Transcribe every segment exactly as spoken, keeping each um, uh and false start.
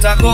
없었다고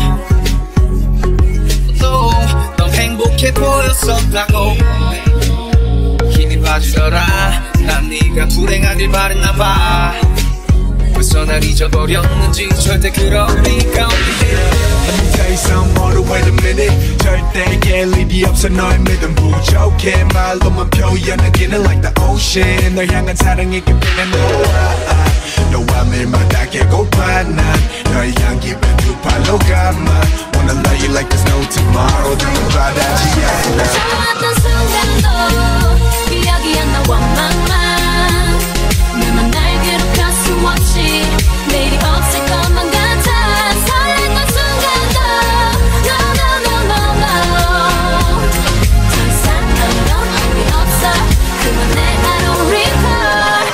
또 넌 행복해 보였었다고 힘이 빠지더라 난 네가 불행하길 바랬나봐 벌써 날 잊어버렸는지 절대 그럴 리가 없네 Let me tell you something, hold on, wait a minute 절대 깰 일이 없어 너의 믿음 부족해 말로만 표현하기는 like the ocean 널 향한 사랑이 깊이는 너와 너와 매일마다 개고파 난 너의 향기 두 팔로 감아 Wanna love you like there's no tomorrow 늘 바라지 않아 처음던 순간도 기억이 안 나 원망만 내맘 날 괴롭힐 수 없이 내일이 없을 것만 같아 설렜던 순간도 No no no no no 더 이상 너랑 우리 없어 그만 내 하루 record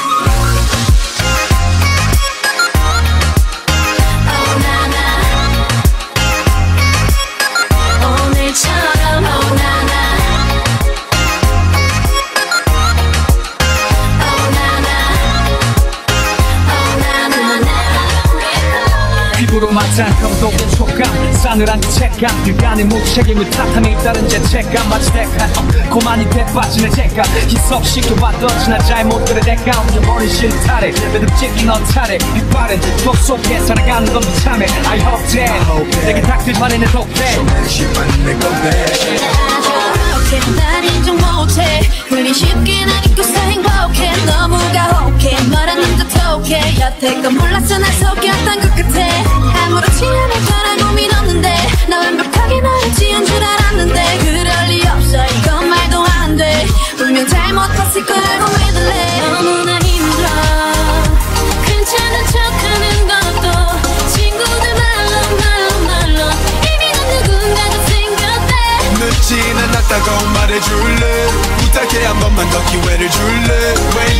Oh 나나 오늘처럼 Oh 나나 피부로 맡아 감독의 촉감 싸늘한 죄책감 그간의 무책임을 탓함에 잇따른 죄책감 마치 대가 고만이 대빠지는 죄감 희석시켜봤던 지난 잘못들의 대가 옮겨버린 실타래 매듭짓긴 어타래 빛바랜 추억 속에 살아가는 건 비참해 I hope that 내게 닥들 바래는 독대 조금씩만 내 건데 난 인정 못해 흘린 쉽게 난 잊고서 행복해 너무 가혹해 너라는 듯 톡해 여태껏 몰랐어 날 속였던 것 같아 아무렇지 않을 거라 고민 없는데 나 완벽하게 너를 지은 줄 알았는데 그럴 리 없어 이건 말도 안 돼 분명 잘못 봤을 걸 알고 믿을래 너무나 힘들어 괜찮은 척하는 것도 친구들 말로 말로 말로 이미 넌 누군가가 생겼대 늦지는 않았다고 말해줄래 부탁해 한 번만 더 기회를 줄래 왜